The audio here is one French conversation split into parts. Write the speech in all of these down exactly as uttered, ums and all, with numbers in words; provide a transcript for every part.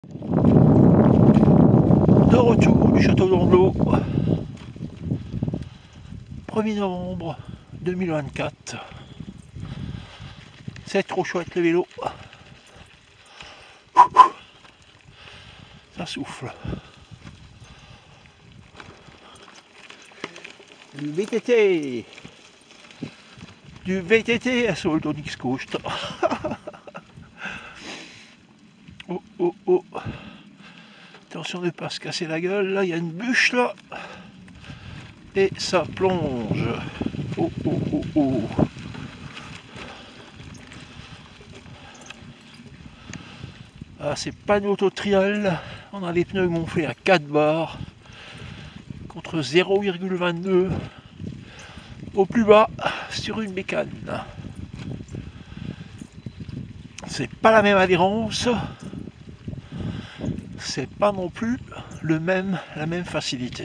De retour du château d'Amblot, premier novembre deux mille vingt-quatre. C'est trop chouette le vélo. Ça souffle. Du V T T. Du V T T à Soldonix Coast. Oh oh oh. Attention de ne pas se casser la gueule. Là il y a une bûche là. Et ça plonge. Oh oh oh oh. Ah, c'est pas une auto trial. On a les pneus gonflés à quatre bars contre zéro virgule vingt-deux au plus bas sur une bécane. C'est pas la même adhérence. C'est pas non plus le même, la même facilité.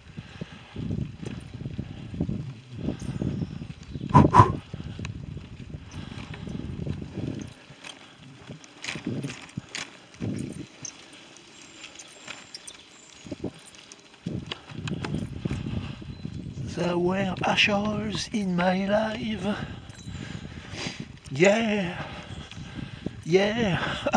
There were ashes in my life. Yeah, yeah.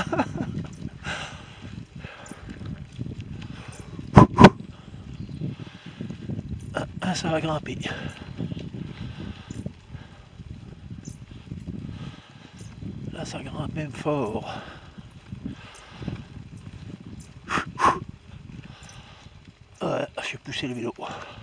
Ah, ça va grimper. Là, ça grimpe même fort. Ouais, j'ai poussé le vélo.